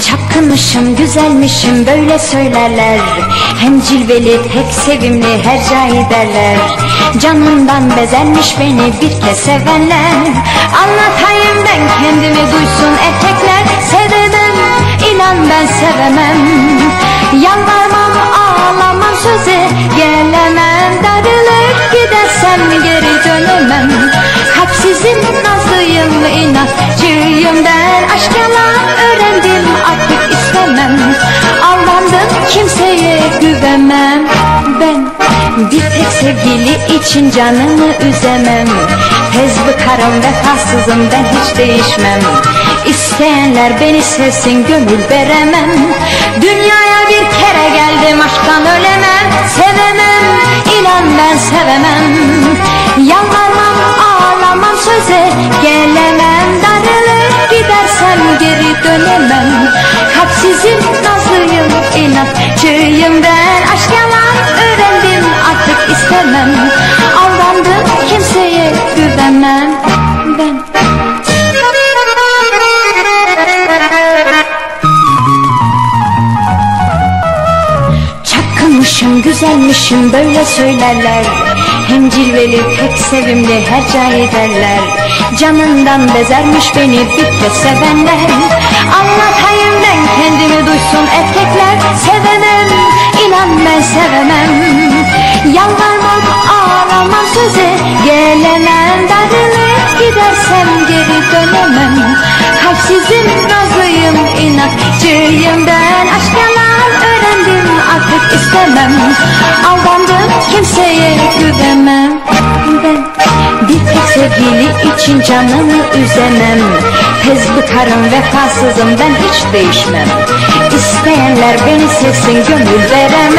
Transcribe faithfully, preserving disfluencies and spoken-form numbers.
Çapkınmışım, güzelmişim böyle söylerler. Hem cilveli, pek sevimli her cahiderler. Canımdan bezermiş beni bir kez sevenler. Anlatayım ben kendimi duysun erkekler. Sevemem, inan ben sevemem. Yalvarmam, ağlamam söze gelemem. Darılıp gidersem geri dönemem. Kalpsizim, nazlıyım, inatçıyım ben. Aşk yalan öğrendim, artık istemem. Aldandım, kimseye güvenmem. Ben bir tek sevgili için canımı üzemem. Tez bıkarım, vefasızım ben, hiç değişmem. İsteyenler beni sevsin, gönül veremem. Dünyaya bir kere geldim, aşktan ölemem. Sevemem, inan ben sevemem. Yalvarmam, ağlamam söze gelemem. Darılıp gidersem geri dönemem. Kalpsizim, nazlıyım, inatçıyım ben. Aşk yalan öğrendim, artık istemem. Aldandım, kimseye güvenmem ben. Çapkınmışım, güzelmişim böyle söylerler. Hem cilveli, pek sevimli her cahiderler. Canından bezermiş beni bir kez sevenler. Anlatayım ben kendimi duysun erkekler. Sevemem, inan ben sevemem. Yalvarmam, ağlamam söze gelemem. Darılıp gidersem geri dönemem. Kalpsizim, nazlıyım, inatçıyım ben. Aşk yalan öğrendim, artık istemem. Aldandım, kimseye güvenmem ben. Bir tek sevgili için canımı üzemem. Tez bıkarım, vefasızım ben, hiç değişmem. İsteyenler beni sevsin, gönül veremem.